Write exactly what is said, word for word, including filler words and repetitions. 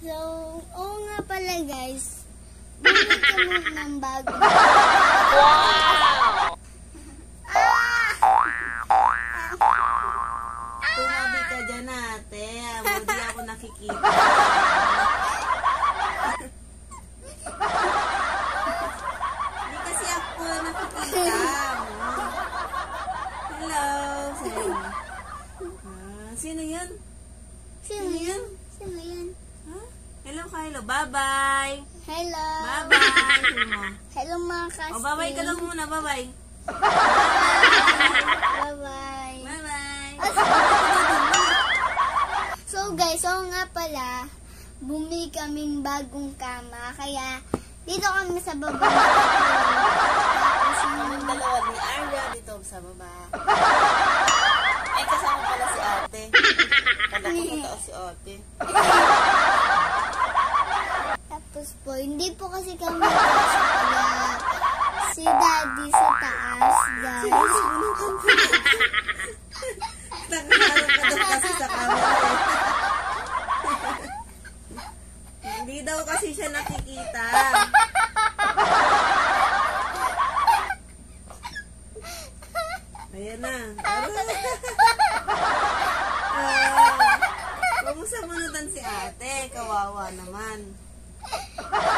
So, oo nga pala guys. Bumili kami ng bago. Wow! Tumabi ka dyan ate. Hindi ako nakikita. Hindi kasi ako nakikita. Hello. Sino? Ah, sino yan? Sino yan? Sino yan? Huh? Hello, Kylo. Bye-bye. Hello. Bye-bye. Sino mo? Hello mga kasting. O, bye-bye ka daw muna. Bye-bye. Bye-bye. Bye-bye. So guys, oo nga pala, bumili kaming bagong kama. Kaya, dito kami sa baba. Tapos Ang dalawa ni Arya dito sa baba. Ay, kasama pala si ate. Kala ko totoo si ate. Tapos po, hindi po kasi kami sa kaya si daddy sa taas, guys. Nakaharap ka daw kasi sa camera eh. Hindi daw kasi siya nakikita. Ayan na. Ah, huwag mo sabunutan si ate. Kawawa naman.